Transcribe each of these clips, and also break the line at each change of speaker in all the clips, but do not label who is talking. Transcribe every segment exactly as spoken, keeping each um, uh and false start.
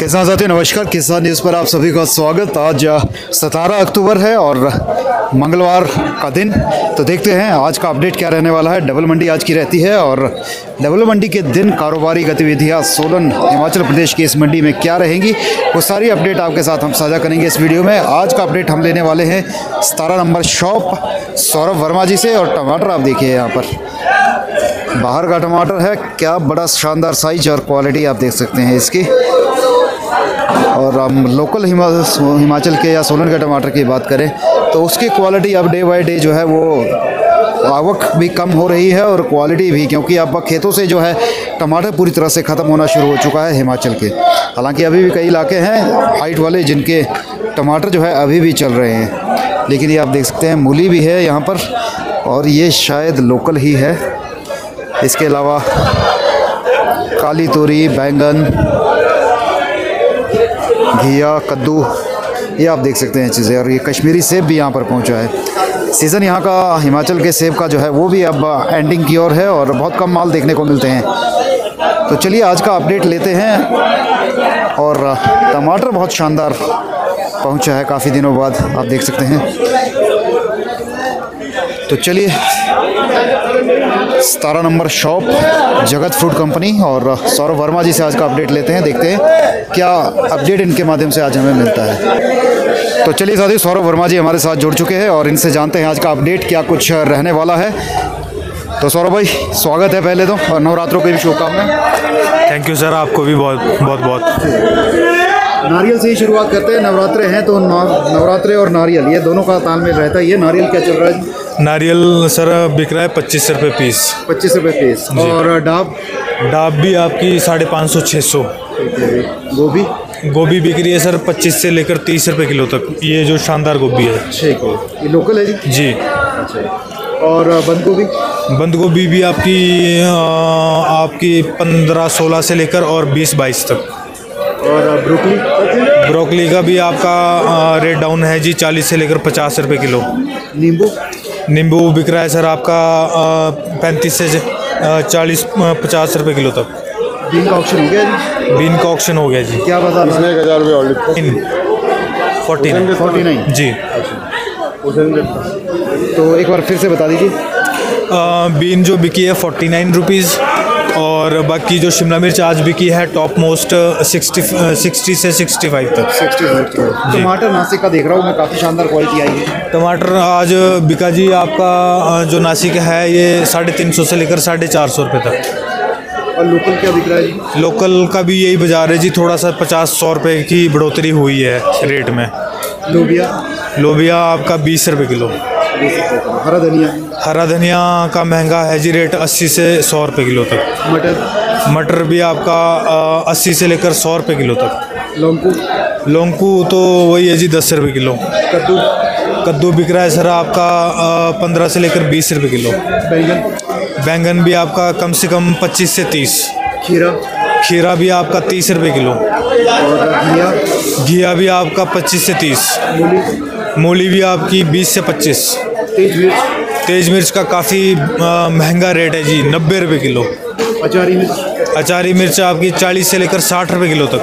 किसान साथियों नमस्कार, किसान न्यूज़ पर आप सभी का स्वागत। आज सत्रह अक्टूबर है और मंगलवार का दिन। तो देखते हैं आज का अपडेट क्या रहने वाला है। डबल मंडी आज की रहती है और डबल मंडी के दिन कारोबारी गतिविधियां सोलन हिमाचल प्रदेश की इस मंडी में क्या रहेंगी, वो सारी अपडेट आपके साथ हम साझा करेंगे इस वीडियो में। आज का अपडेट हम लेने वाले हैं सतारह नंबर शॉप सौरभ वर्मा जी से। और टमाटर आप देखिए, यहाँ पर बाहर का टमाटर है, क्या बड़ा शानदार साइज और क्वालिटी आप देख सकते हैं इसकी। और हम लोकल हिमा, हिमाचल के या सोलन के टमाटर की बात करें तो उसकी क्वालिटी अब डे बाय डे जो है वो आवक भी कम हो रही है और क्वालिटी भी, क्योंकि अब खेतों से जो है टमाटर पूरी तरह से ख़त्म होना शुरू हो चुका है हिमाचल के। हालांकि अभी भी कई इलाके हैं हाइट वाले जिनके टमाटर जो है अभी भी चल रहे हैं, लेकिन ये आप देख सकते हैं मूली भी है यहाँ पर और ये शायद लोकल ही है। इसके अलावा काली तोरी, बैंगन, घिया, कद्दू, ये आप देख सकते हैं चीज़ें। और ये कश्मीरी सेब भी यहाँ पर पहुँचा है। सीज़न यहाँ का हिमाचल के सेब का जो है वो भी अब एंडिंग की ओर है और बहुत कम माल देखने को मिलते हैं। तो चलिए आज का अपडेट लेते हैं। और टमाटर बहुत शानदार पहुँचा है काफ़ी दिनों बाद, आप देख सकते हैं। तो चलिए सतारह number shop Jagat fruit company और सौरभ वर्मा जी से आज का अपडेट लेते हैं, देखते हैं क्या अपडेट इनके माध्यम से आज हमें मिलता है। तो चलिए साथियों, सौरभ वर्मा जी हमारे साथ जुड़ चुके हैं और इनसे जानते हैं आज का अपडेट क्या कुछ रहने वाला है। तो सौरभ भाई स्वागत है पहले तो, और नवरात्रों की भी शुभकामनाएं।
थैंक यू सर, आपको भी बहुत बहुत बहुत।
नारियल से ही शुरुआत करते हैं। नवरात्रे हैं तो नवरात्रे और नारियल ये दोनों का तालमेल रहता है। ये नारियल क्या चल रहा है?
नारियल सर बिक रहा है पच्चीस रुपये पीस।
पच्चीस रुपये पीस। और डाब? डाब
भी आपकी साढ़े पाँच सौ छः सौ।
गोभी?
गोभी बिक रही है सर पच्चीस से लेकर तीस रुपये किलो तक। ये जो शानदार गोभी है,
ठीक है, ये लोकल है जी?
जी।
अच्छा। और बंद गोभी?
बंद गोभी भी आपकी आ, आपकी पंद्रह सोलह से लेकर और बीस बाईस तक।
और ब्रोकली?
ब्रोकली का भी आपका रेट डाउन है जी, चालीस से लेकर पचास रुपये किलो।
नींबू?
नींबू बिक रहा है सर आपका पैंतीस से चालीस पचास रुपये किलो तक।
बीन का ऑप्शन हो गया जी?
बीन का ऑप्शन हो गया जी।
क्या बता रहे हैं?
एक हज़ार रुपये already forty nine
forty nine
जी।
तो एक बार फिर से बता दीजिए।
बीन जो बिकी है फोर्टी नाइन रुपीज़ और बाकी जो शिमला मिर्च आज बिकी है टॉप मोस्ट सिक्सटी सिक्सटी से सिक्सटी फाइव तक।
Sixty five. टमाटर नासिक का देख रहा हूँ मैं, काफ़ी शानदार क्वालिटी आई है।
टमाटर आज बिका जी आपका जो नासिक है ये साढ़े तीन सौ से लेकर साढ़े चार सौ रुपये तक।
और लोकल क्या बिक रहा है जी?
लोकल का भी यही बाजार है जी, थोड़ा सा पचास सौ रुपये की बढ़ोतरी हुई है रेट में।
लोबिया?
लोबिया आपका बीस रुपये किलो।
हरा धनिया?
हरा धनिया का महंगा है जी रेट, अस्सी से सौ रुपये किलो तक।
मटर? मटर
भी आपका अस्सी से लेकर सौ रुपये किलो तक।
लौंगू?
लौंगू तो वही है जी दस रुपये किलो।
कद्दू?
कद्दू बिक रहा है सर आपका पंद्रह से लेकर बीस रुपये किलो।
बैंगन?
बैंगन भी आपका कम से कम पच्चीस से तीस।
खीरा?
खीरा भी आपका तीस रुपये किलो।
और घिया?
घिया भी आपका पच्चीस से तीस।
मूली?
मूली भी आपकी बीस से पच्चीस।
तेज मिर्च?
तेज मिर्च का काफ़ी महंगा रेट है जी, नब्बे रुपये किलो।
अचारी मिर्च?
अचारी मिर्च आपकी चालीस से लेकर साठ रुपये किलो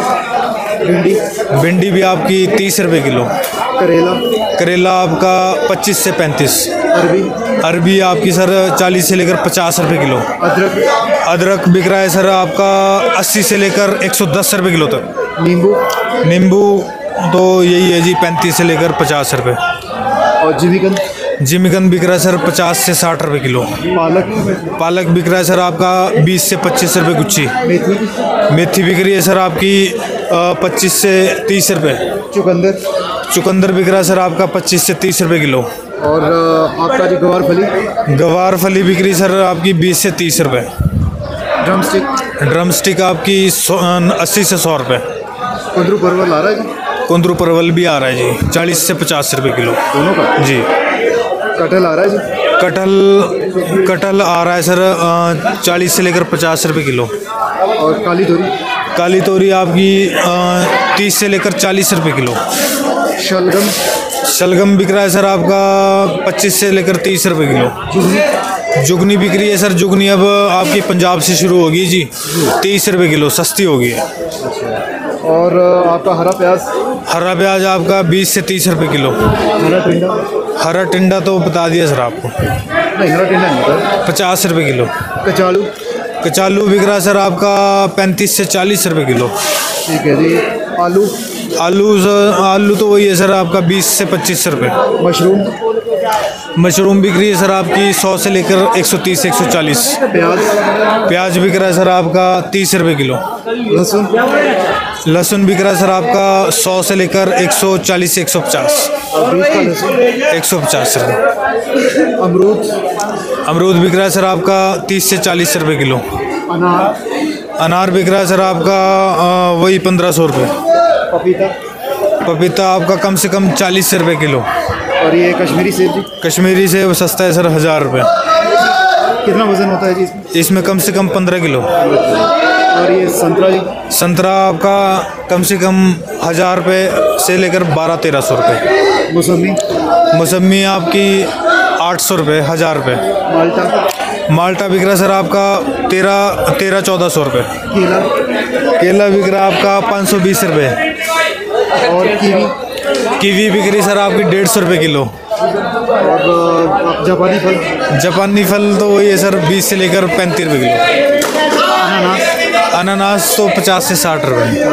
तक।
भिंडी?
भिंडी भी आपकी तीस रुपये किलो।
करेला?
करेला आपका पच्चीस से पैंतीस।
अरबी?
अरबी आपकी सर चालीस से लेकर पचास रुपये किलो।
अदरक?
अदरक बिक रहा है सर आपका अस्सी से लेकर एक सौ दस रुपये किलो तक।
नींबू?
नींबू तो यही है जी पैंतीस से लेकर पचास रुपये।
और जिमीकंद?
जिमीकंद बिक रहा है सर पचास से साठ रुपये किलो।
पालक?
पालक बिक रहा है सर आपका बीस से पच्चीस रुपये गुच्छी।
मेथी?
मेथी बिक रही है सर आपकी पच्चीस से तीस रुपये।
चुकंदर?
चुकंदर बिक रहा है सर आपका पच्चीस से तीस रुपये किलो।
और आपका जो गवार फली?
गवार फली बिक रही सर आपकी बीस से तीस रुपये।
Drum stick?
ड्रम स्टिक आपकी अस्सी से सौ रुपये।
कुंदरू परवल आ रहा है जी?
कुंदरू परवल भी आ रहा है जी, चालीस से पचास रुपये किलो
दोनों का
जी।
कटहल आ रहा है जी?
कटहल कटहल आ रहा है सर चालीस से लेकर पचास रुपये किलो।
और काली तोरी?
काली तोरी आपकी तीस से लेकर चालीस रुपये किलो।
शलगम?
शलगम बिक रहा है सर आपका पच्चीस से लेकर तीस रुपये किलो। जुगनी बिक रही है सर। जुगनी अब आपकी पंजाब से शुरू होगी जी, तीस रुपये किलो, सस्ती होगी है।
और आपका हरा प्याज?
हरा प्याज आपका बीस से तीस रुपये किलो।
हरा टिंडा?
हरा टिंडा तो बता दिया सर आपको।
नहीं, हरा टिंडा नहीं होता।
पचास रुपये किलो।
कचालू?
कचालू बिक रहा है सर आपका पैंतीस से चालीस रुपये किलो।
ठीक है जी। आलू?
आलू सर, आलू तो वही है सर आपका बीस से पच्चीस रुपये।
मशरूम?
मशरूम बिक रही है सर आपकी सौ से लेकर एक सौ तीस एक सौ चालीस।
प्याज?
प्याज बिक रहा है सर आपका तीस रुपये किलो।
लहसुन?
लहसुन बिक रहा है सर आपका सौ से लेकर एक सौ चालीस एक सौ पचास।
बीस का लहसुन?
एक सौ पचास रुपये।
अमरूद?
अमरूद बिक रहा है सर आपका तीस से चालीस रुपये किलो।
अनार?
अनार बिक रहा है सर आपका आ, वही पंद्रह सौ रुपये।
पपीता?
पपीता आपका कम से कम चालीस रुपये किलो।
और ये कश्मीरी सेब जी?
कश्मीरी सेब सस्ता है सर, हज़ार रुपये।
कितना वजन होता है जी इसमें?
इसमें कम से कम पंद्रह किलो।
और ये संतरा जी?
संतरा आपका कम से कम हज़ार रुपये से लेकर बारह तेरह सौ रुपये।
मौसमी?
मौसमी आपकी आठ सौ रुपये, हज़ार रुपये।
माल्टा?
माल्टा बिक रहा है सर आपका तेरह तेरह चौदह सौ रुपये।
केला?
केला बिक रहा है आपका पाँच सौ बीस रुपये।
और कीवी?
कीवी बिक रही सर आपकी डेढ़ सौ रुपये किलो।
और जापानी फल?
जापानी फल तो वही है सर बीस से लेकर पैंतीस रुपये किलो।
अनानास?
अनानास तो पचास से साठ रुपये।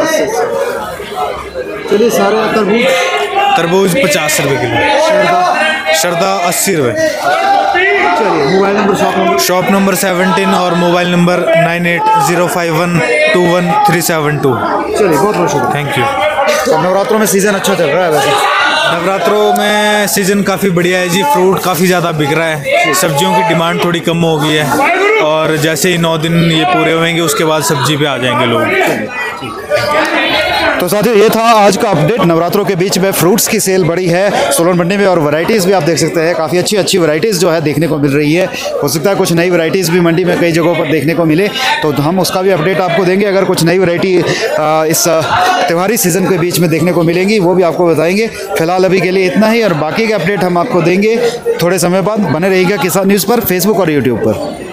चलिए सारे। तरबूज?
तरबूज पचास रुपये किलो।
शरदा?
शरदा अस्सी रुपये।
चलिए mobile number, shop number?
Shop number seventeen और mobile number nine eight zero five one two one three seven two.
चलिए बहुत बहुत शुक्रिया।
Thank you.
अब नवरात्रों में सीज़न अच्छा चल रहा है वैसे?
नवरात्रों में सीज़न काफ़ी बढ़िया है जी। फ्रूट काफ़ी ज़्यादा बिक रहा है। सब्जियों की डिमांड थोड़ी कम हो गई है और जैसे ही नौ दिन ये पूरे होंगे उसके बाद सब्जी पे आ जाएंगे लोग।
तो साथियों ये था आज का अपडेट। नवरात्रों के बीच में फ्रूट्स की सेल बड़ी है सोलन मंडी में और वैरायटीज़ भी आप देख सकते हैं, काफ़ी अच्छी अच्छी वैरायटीज़ जो है देखने को मिल रही है। हो सकता है कुछ नई वैरायटीज़ भी मंडी में कई जगहों पर देखने को मिले, तो हम उसका भी अपडेट आपको देंगे। अगर कुछ नई वैरायटी इस त्योहारी सीज़न के बीच में देखने को मिलेंगी वो भी आपको बताएंगे। फिलहाल अभी के लिए इतना ही और बाकी के अपडेट हम आपको देंगे थोड़े समय बाद। बने रहिएगा किसान न्यूज़ पर, फेसबुक और यूट्यूब पर।